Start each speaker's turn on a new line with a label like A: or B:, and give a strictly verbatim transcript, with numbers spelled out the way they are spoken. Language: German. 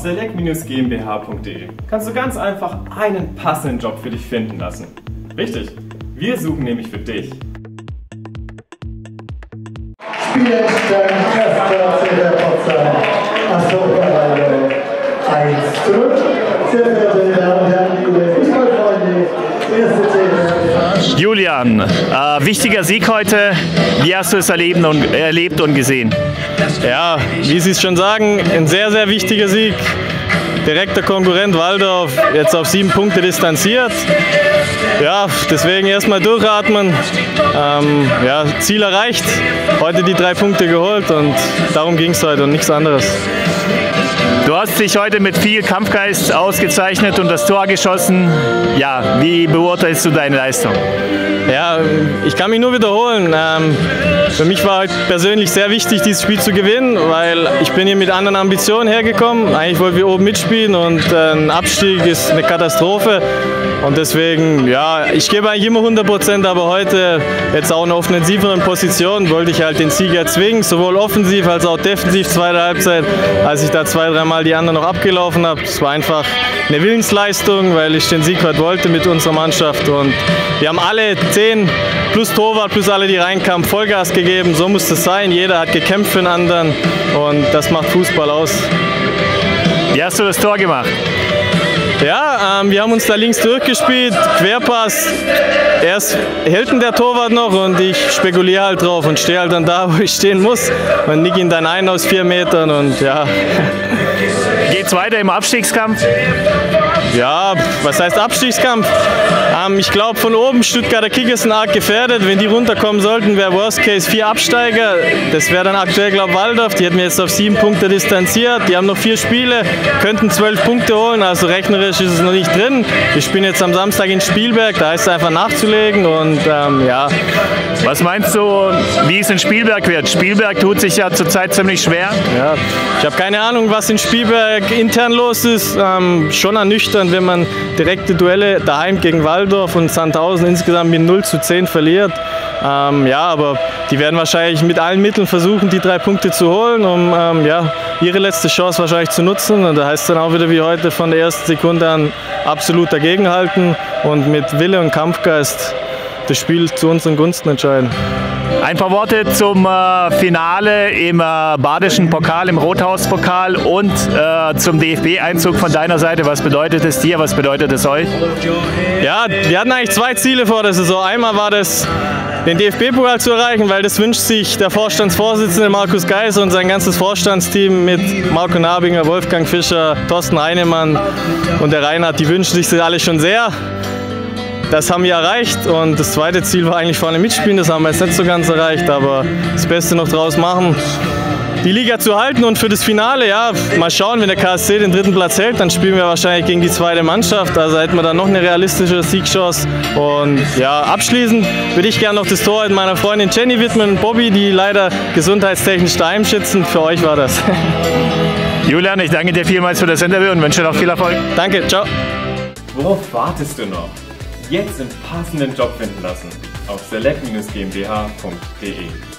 A: select Bindestrich G m b h Punkt de kannst du ganz einfach einen passenden Job für dich finden lassen. Richtig, wir suchen nämlich für dich.
B: Spielstand erster C der Pforzheim, Astroparallel eins zurück. Sehr verehrte Damen und Herren, liebe Fußballfreunde, erste C der
C: Julian, äh, wichtiger Sieg heute. Wie hast du es erlebt und, erlebt und gesehen?
D: Ja, wie Sie es schon sagen, ein sehr, sehr wichtiger Sieg. Direkter Konkurrent Waldorf, jetzt auf sieben Punkte distanziert. Ja, deswegen erstmal durchatmen. Ähm, ja, Ziel erreicht, heute die drei Punkte geholt und darum ging es heute und nichts anderes.
C: Du hast dich heute mit viel Kampfgeist ausgezeichnet und das Tor geschossen. Ja, wie beurteilst du deine Leistung?
D: Ja, ich kann mich nur wiederholen. Ähm, für mich war heute persönlich sehr wichtig, dieses Spiel zu gewinnen, weil ich bin hier mit anderen Ambitionen hergekommen. Eigentlich wollten wir oben mitspielen und äh, ein Abstieg ist eine Katastrophe. Und deswegen, ja, ich gebe eigentlich immer hundert Prozent, aber heute jetzt auch in einer offensiveren Position wollte ich halt den Sieg erzwingen, sowohl offensiv als auch defensiv, zweite Halbzeit, als ich da zwei, dreimal die anderen noch abgelaufen habe. Es war einfach eine Willensleistung, weil ich den Sieg heute wollte mit unserer Mannschaft und wir haben alle zehn plus Torwart plus alle, die reinkamen, Vollgas gegeben. So muss es sein, jeder hat gekämpft für den anderen und das macht Fußball aus.
C: Wie hast du das Tor gemacht?
D: Ja, ähm, wir haben uns da links durchgespielt, Querpass, erst hält ihn der Torwart noch und ich spekuliere halt drauf und stehe halt dann da, wo ich stehen muss und nick ihn dann ein aus vier Metern und ja.
C: Geht's weiter im Abstiegskampf?
D: Ja, was heißt Abstiegskampf? Ähm, ich glaube von oben Stuttgarter Kickers sind arg gefährdet. Wenn die runterkommen sollten, wäre Worst Case vier Absteiger. Das wäre dann aktuell, glaube ich, Waldorf. Die hätten wir jetzt auf sieben Punkte distanziert. Die haben noch vier Spiele, könnten zwölf Punkte holen. Also rechnerisch ist es noch nicht drin. Wir spielen jetzt am Samstag in Spielberg. Da heißt es einfach nachzulegen und ähm, ja.
C: Was meinst du, wie es in Spielberg wird? Spielberg tut sich ja zurzeit ziemlich schwer.
D: Ja, ich habe keine Ahnung, was in Spielberg intern los ist. Ähm, schon ernüchternd, wenn man direkte Duelle daheim gegen Waldorf und Sandhausen insgesamt mit null zu zehn verliert. Ähm, ja, aber die werden wahrscheinlich mit allen Mitteln versuchen, die drei Punkte zu holen, um ähm, ja, ihre letzte Chance wahrscheinlich zu nutzen. Und da heißt es dann auch wieder wie heute von der ersten Sekunde an absolut dagegenhalten und mit Wille und Kampfgeist das Spiel zu unseren Gunsten entscheiden.
C: Ein paar Worte zum äh, Finale im äh, Badischen Pokal, im Rothauspokal und äh, zum D F B-Einzug von deiner Seite. Was bedeutet es dir, was bedeutet es euch?
D: Ja, wir hatten eigentlich zwei Ziele vor der Saison. Einmal war das, den D F B-Pokal zu erreichen, weil das wünscht sich der Vorstandsvorsitzende Markus Geis und sein ganzes Vorstandsteam mit Marco Nabinger, Wolfgang Fischer, Thorsten Heinemann und der Reinhard. Die wünschen sich das alle schon sehr. Das haben wir erreicht und das zweite Ziel war eigentlich vorne mitspielen, das haben wir jetzt nicht so ganz erreicht, aber das Beste noch draus machen, die Liga zu halten und für das Finale, ja, mal schauen, wenn der K S C den dritten Platz hält, dann spielen wir wahrscheinlich gegen die zweite Mannschaft, also hätten wir dann noch eine realistische Siegchance und ja, abschließend würde ich gerne noch das Tor meiner Freundin Jenny widmen und Bobby, die leider gesundheitstechnisch daheim sitzen, für euch war das.
C: Julian, ich danke dir vielmals für das Interview und wünsche dir noch viel Erfolg.
D: Danke, ciao.
A: Worauf wartest du noch? Jetzt einen passenden Job finden lassen auf select Bindestrich G m b h Punkt de.